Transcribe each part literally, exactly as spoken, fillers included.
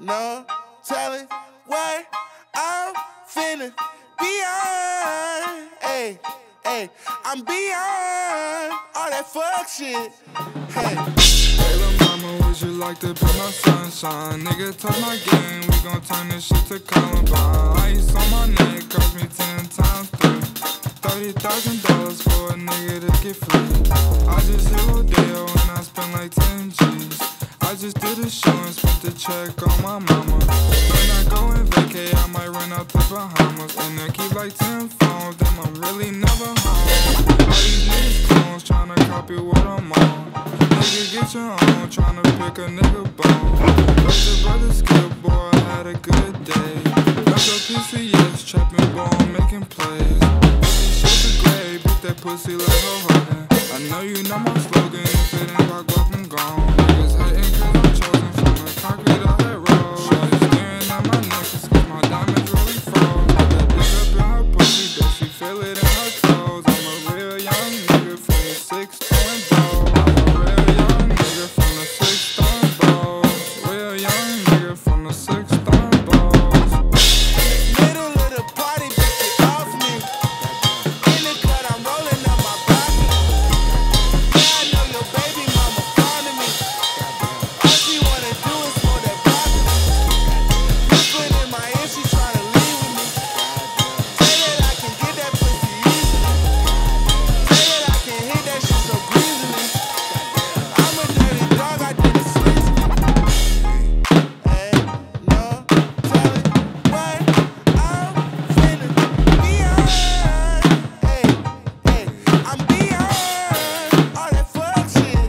no telling what I'm finna beyond. Hey, hey, I'm beyond all that fuck shit. Hey. Hey, lil' mama, would you like to be my sunshine? Nigga, touch my game, we gon' turn this shit to Columbine. Ice on my neck cost me ten times three. Thirty thousand dollars for a nigga to get free. I just hit Rodeo and I spent like ten G's. I just did a show and spent the check on my mama. When I go and vacay, I might run out the Bahamas. And I keep like ten phones, then I'm really never home. All these niggas clones tryna copy what I'm on. Nigga, get your own, tryna pick a nigga bone. But the brother skill, boy, I had a good day. Left a P C S, trapping ball, making plays. Beat that pussy like a Harden. I know you know my slogan. If it ain't got guap, I'm gone. Niggas hating cause I'm chosen from the concrete I had rolled. Shorty staring at my necklace cause my diamonds really froze. Got that dick up in her pussy, does she feel it in her toes? I'm a real young nigga from the six throwing balls. I'm a real young nigga from the six throwing balls. Real young nigga from the six throwing balls. Middle of the party, bitch, get off me. In the cut, I'm rolling up my pocket. Yeah, I know your baby mama fond of me. All she wanna do is smoke that broccoli. Whispered in my ear, she tryna leave with me. Say that I can get that pussy easily. Say that I can hit that shit so greasily. I'm a dirty dog, I did it sleazy. Hey, no telling what I'm finna beyond. Hey, hey, I'm beyond all that fuck shit.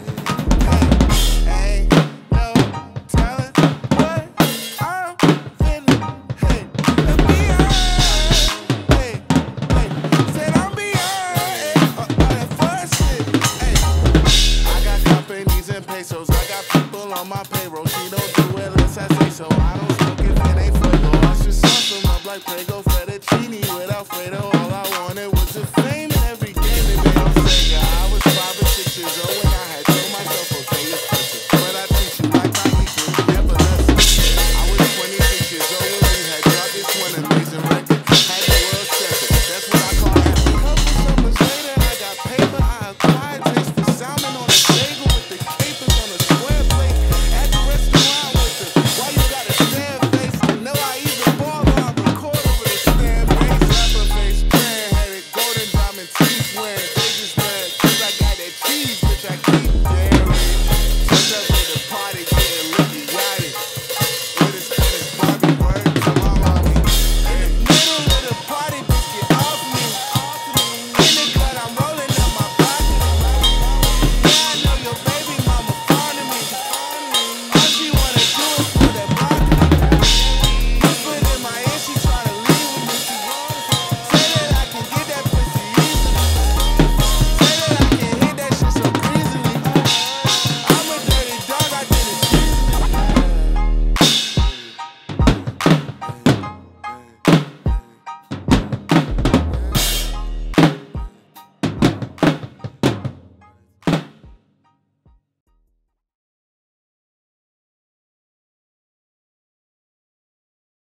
Hey, hey, no telling what I'm finna, hey, beyond. Hey, hey, said I'm beyond, hey, all that fuck shit. Hey, I got companies and pesos, I got people on my payroll. She don't do it unless I say so. I don't smoke if it ain't Fuego. I should sauce them up like Prego, fettuccine with Alfredo. All I wanted was the fame in every game they made on Sega. I was five or six years old when I had told myself, okay, it's perfect. But I teach you like my equal, you never lesson. I was twenty-six years old when we had dropped this one amazing record. Had the world separate, that's what I call epic. Couple summers later, I got paper. I acquired taste for salmon on a bagel with the capers on a square plate. At the restaurant with the, why you got a sad face? No, I even ball I record over the stand bass. Rapper face, grand-headed, golden diamond teeth wearing. They just mad cause I got that cheese.